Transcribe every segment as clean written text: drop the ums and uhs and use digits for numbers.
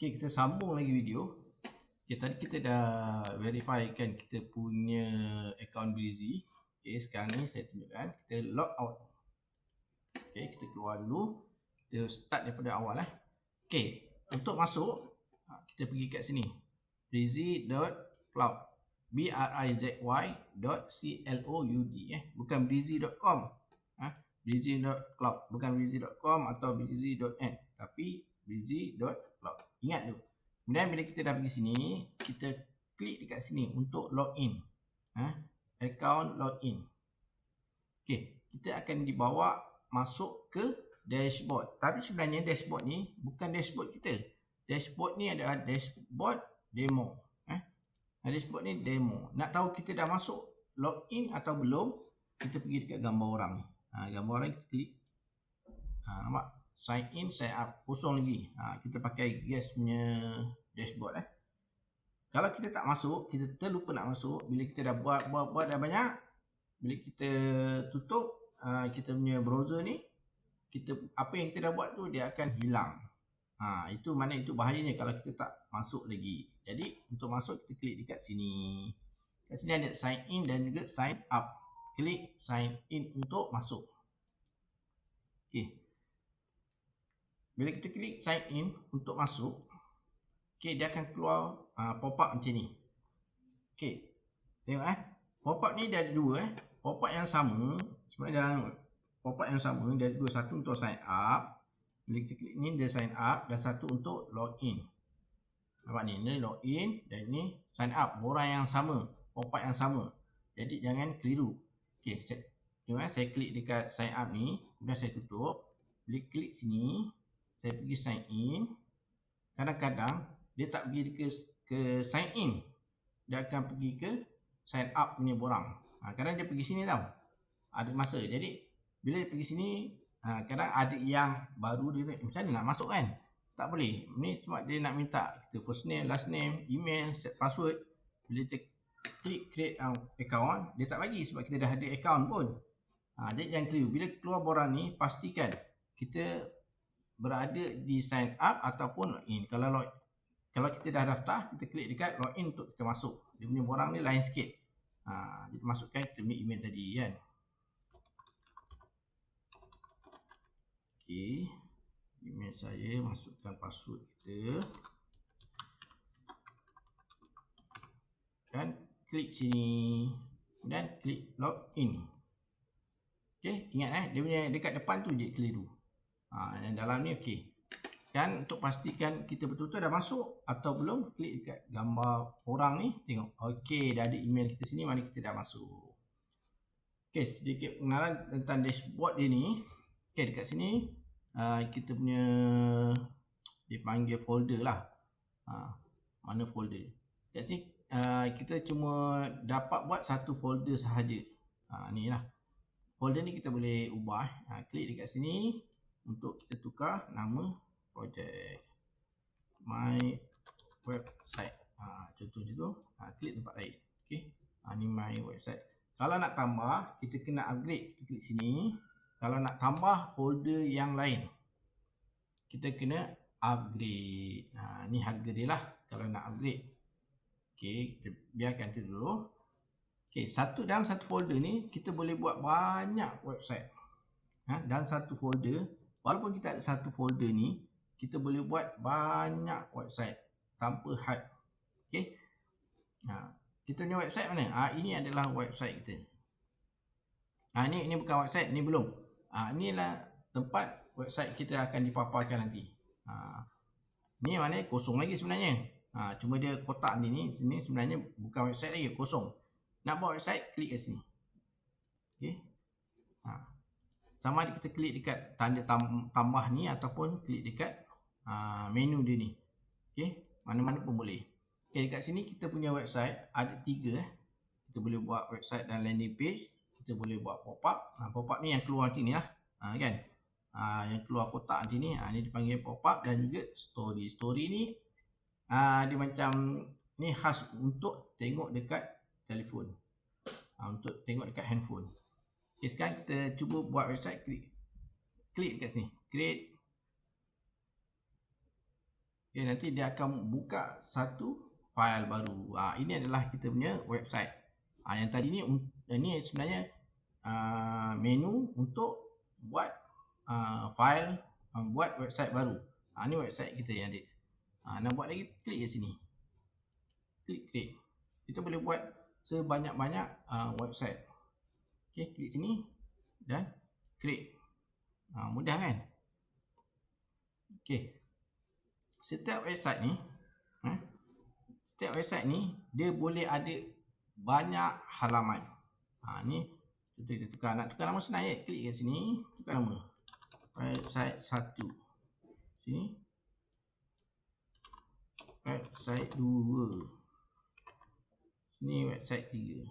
Okay, kita sambung lagi video. Okay, tadi kita dah verify kan kita punya account Breezy. Okay, sekarang ni saya tunjukkan. Kita log out. Okay, kita keluar dulu. Kita start daripada awal Okay, untuk masuk, kita pergi kat sini. breezy.cloud brizy.cloud bukan breezy.com. breezy.cloud bukan breezy.com atau breezy.net, tapi breezy.cloud. Ingat tu. Kemudian bila kita dah pergi sini, kita klik dekat sini untuk login. Account login. Okey, kita akan dibawa masuk ke dashboard. Tapi sebenarnya dashboard ni bukan dashboard kita. Dashboard ni adalah dashboard demo. Dashboard ni demo. Nak tahu kita dah masuk login atau belum, kita pergi dekat gambar orang ni. Gambar orang kita klik. Nampak? Sign in, sign up. Kosong lagi. Kita pakai guest punya dashboard. Kalau kita tak masuk, kita terlupa nak masuk. Bila kita dah buat dah banyak, bila kita tutup kita punya browser ni, apa yang kita dah buat tu dia akan hilang. Itu mana itu bahayanya kalau kita tak masuk lagi. Jadi untuk masuk kita klik dekat sini. Kat sini ada sign in dan juga sign up. Klik sign in untuk masuk. Okey. Bila kita klik sign in untuk masuk, okey, dia akan keluar pop-up macam ni. Okey. Tengok pop-up ni dia ada dua Pop-up yang sama, sebenarnya dalam pop-up yang sama dia ada dua, satu untuk sign up. Bila kita klik ni dia sign up dan satu untuk login. Nampak ni, ini login dan ini sign up. Orang yang sama, pop-up yang sama. Jadi jangan keliru. Okey, saya klik dekat sign up ni, kemudian saya tutup. Bila klik sini, saya pergi sign in. Kadang-kadang dia tak pergi ke sign in. Dia akan pergi ke sign up punya borang. Kadang dia pergi sini tau. Ada masa. Jadi bila dia pergi sini, kadang ada yang baru dia macam mana nak masuk kan? Tak boleh. Ni sebab dia nak minta kita first name, last name, email, set password. Bila kita klik create account, dia tak bagi sebab kita dah ada account pun. Jadi jangan keliru. Bila keluar borang ni, pastikan kita berada di sign up ataupun login. Kalau kita dah daftar, kita klik dekat login untuk kita masuk. Dia punya borang ni lain sikit. Jadi masukkan kita punya email tadi kan. Okey. Email saya, masukkan password kita. Dan klik sini. Dan klik login. Okey, ingat dia punya dekat depan tu je keliru. Yang dalam ni okey. Sekarang untuk pastikan kita betul-betul dah masuk atau belum, klik dekat gambar orang ni, tengok. Okey, dah ada email kita sini, mana kita dah masuk. Okey, sedikit pengenalan tentang dashboard dia ni. Okey, dekat sini kita punya dia panggil folder lah. Mana folder? Dekat sini kita cuma dapat buat satu folder sahaja. Ni lah. Folder ni kita boleh ubah. Klik dekat sini untuk kita tukar nama projek. My website. Contoh tu. Klik tempat lain. Okey. Ni my website. Kalau nak tambah, kita kena upgrade. Kita klik sini. Kalau nak tambah folder yang lain, kita kena upgrade. Ni harga dia lah kalau nak upgrade. Okey, kita biarkan tu dulu. Okey, dalam satu folder ni kita boleh buat banyak website. Dalam satu folder, walaupun kita ada satu folder ni, kita boleh buat banyak website tanpa had. Okey. Kita punya website mana? Ini adalah website kita. Ini bukan website, ni belum. Inilah tempat website kita akan dipaparkan nanti. Ni mana kosong lagi sebenarnya. Cuma dia kotak ni sini sebenarnya bukan website lagi, kosong. Nak buat website, klik kat sini. Okey. Sama ada kita klik dekat tanda tambah ni ataupun klik dekat menu dia ni. Okey, mana-mana pun boleh. Okey, dekat sini kita punya website ada 3 Kita boleh buat website dan landing page. Kita boleh buat pop-up. Pop-up ni yang keluar macam ni lah. Kan? Yang keluar kotak macam ni. Ni dipanggil pop-up dan juga story. Story ni dia macam ni khas untuk tengok dekat telefon. Untuk tengok dekat handphone. Okay, sekarang kita cuba buat website. Klik dekat sini. Create. Okay, nanti dia akan buka satu file baru. Ini adalah kita punya website. Yang tadi ni sebenarnya menu untuk buat file, buat website baru. Ni website kita yang ada. Nak buat lagi, klik di sini. Klik create. Kita boleh buat sebanyak-banyak website. Okay, klik sini dan create. Mudah kan? Okay. Setiap website ni dia boleh ada banyak halaman. Ni kita tukar. Nak tukar nama senang je. Klik kat sini, tukar nama. Website 1. Sini. Website 2. Sini website 3.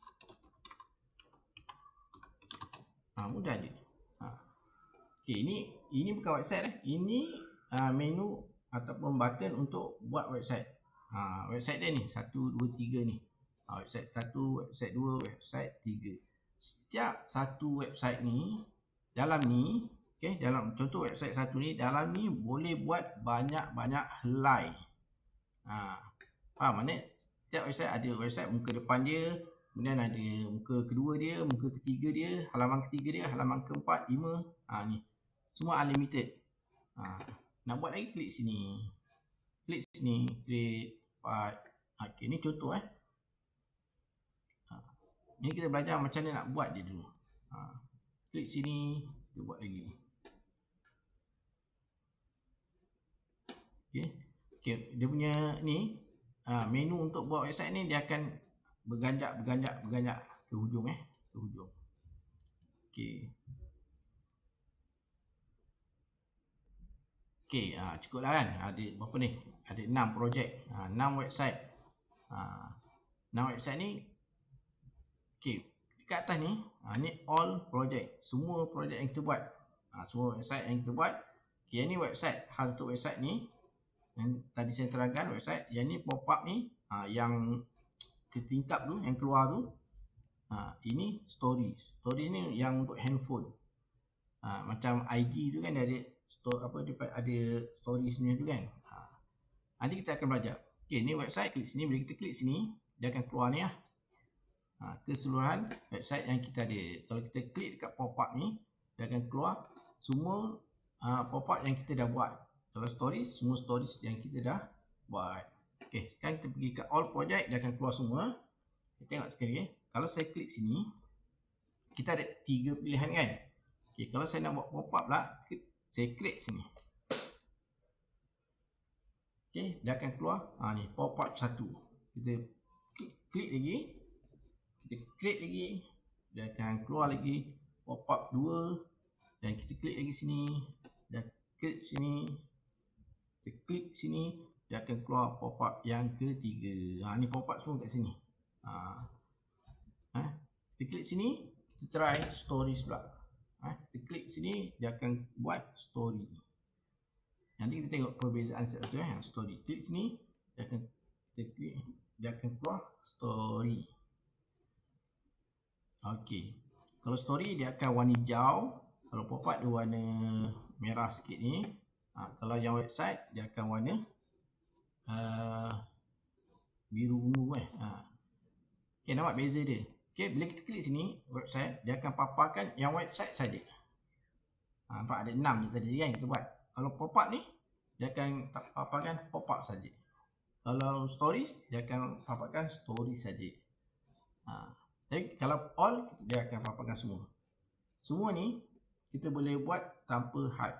Mudah je. Okay, ini bukan website Ini menu ataupun button untuk buat website. Website dia ni 1, 2, 3 ni. Website 1, website 2, website 3. Setiap satu website ni, dalam ni, okay, dalam contoh website 1 ni, dalam ni boleh buat banyak-banyak helai. Faham? Maksudnya setiap website ada website muka depan dia, kemudian ada muka kedua dia, muka ketiga dia, halaman ketiga dia, halaman keempat, 5. Ni semua unlimited. Nak buat lagi, klik sini. Klik sini, create part. Okay, ni contoh Ni kita belajar macam mana nak buat dia dulu. Klik sini, kita buat lagi. Okay, dia punya ni menu untuk buat website ni dia akan berganjak ke hujung ke hujung. Okay, cukup lah kan. Ada berapa ni? Ada 6 projek, 6 website. 6 website ni. Okay, dekat atas ni, ni all project. Semua projek yang kita buat. Semua website yang kita buat. Okay, yang ni website. Hal untuk website ni, yang tadi saya terangkan website. Yang ni pop-up ni, yang ketingkap tu, yang keluar tu. Ini stories. Stories ni yang untuk handphone. Macam IG tu kan dia ada ada stories ni tu kan. Nanti kita akan belajar. Okay, ni website, klik sini. Bila kita klik sini, dia akan keluar ni keseluruhan website yang kita ada. Kalau kita klik dekat pop-up ni, dia akan keluar semua pop-up yang kita dah buat. Kalau stories, semua stories yang kita dah buat. Okay, sekarang kita pergi ke all project, dia akan keluar semua. Kita tengok sekali. Kalau saya klik sini, kita ada 3 pilihan kan. Okay, kalau saya nak buat pop-up lah, saya klik sini. Okay, dia akan keluar ni pop-up 1. Kita klik lagi, kita klik lagi, dia akan keluar lagi pop-up 2. Dan kita klik lagi sini, dan klik sini, kita klik sini, dia akan keluar pop-up yang ketiga. Ni pop-up semua kat sini. Kita klik sini, kita try stories pula. Kita klik sini, dia akan buat story. Nanti kita tengok perbezaan satu story. Klik sini, dia akan keluar story. Okey. Kalau story dia akan warna hijau, kalau pop-up dia warna merah sikit ni. Kalau yang website dia akan warna biru ungu Okey, nampak beza dia. Okey, bila kita klik sini website, dia akan paparkan yang website saja. Nampak ada 6 je tadi kan kita buat. Kalau pop-up ni, dia akan paparkan pop-up saja. Kalau stories, dia akan paparkan stories saja. Jadi kalau all, dia akan paparkan semua. Semua ni kita boleh buat tanpa had.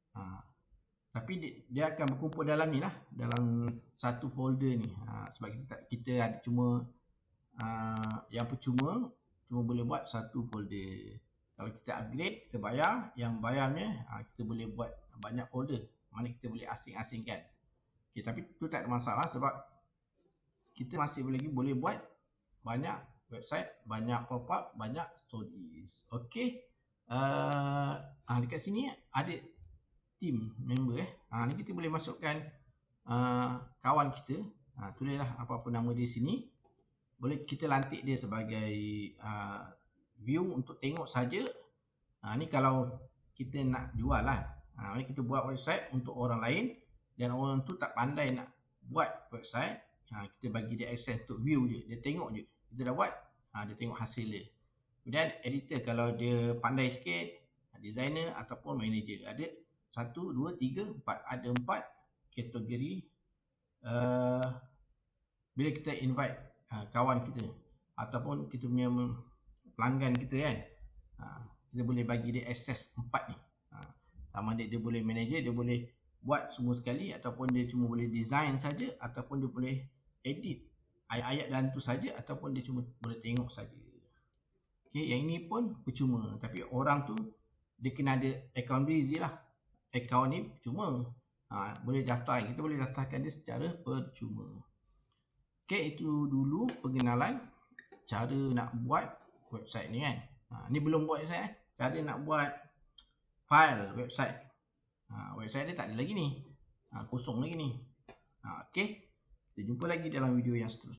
Tapi dia akan berkumpul dalam ni lah, dalam satu folder ni. Sebab kita ada cuma yang percuma boleh buat satu folder. Kalau kita upgrade, kita bayar. Yang bayarnya kita boleh buat banyak folder. Mana kita boleh asing-asingkan. Okay, tapi tu tak ada masalah sebab kita masih lagi boleh buat banyak website, banyak pop-up, banyak stories. Okey. Dekat sini ada team member ni kita boleh masukkan kawan kita. Tulislah apa-apa nama dia sini. Boleh kita lantik dia sebagai view untuk tengok saja. Ni kalau kita nak jual lah. Kita buat website untuk orang lain dan orang tu tak pandai nak buat website, kita bagi dia access untuk view je, dia tengok je kita dah buat, dia tengok hasil dia. Kemudian editor kalau dia pandai sikit, designer ataupun manager, ada 1, 2, 3, 4, ada 4 kategori. Bila kita invite kawan kita ataupun kita punya pelanggan kita kan, kita boleh bagi dia access 4 ni. Sama dia boleh manager, dia boleh buat semua sekali, ataupun dia cuma boleh design saja, ataupun dia boleh edit ayat-ayat dalam tu saja, ataupun dia cuma boleh tengok saja. Okey, yang ini pun percuma, tapi orang tu dia kena ada akaun Brizy lah. Akaun ni percuma. Boleh daftar, kita boleh daftarkan dia secara percuma. Okey, itu dulu pengenalan cara nak buat website ni kan. Ni belum buat website, cara nak buat file website. Website dia tak ada lagi ni, kosong lagi ni. Okey, kita jumpa lagi dalam video yang seterusnya.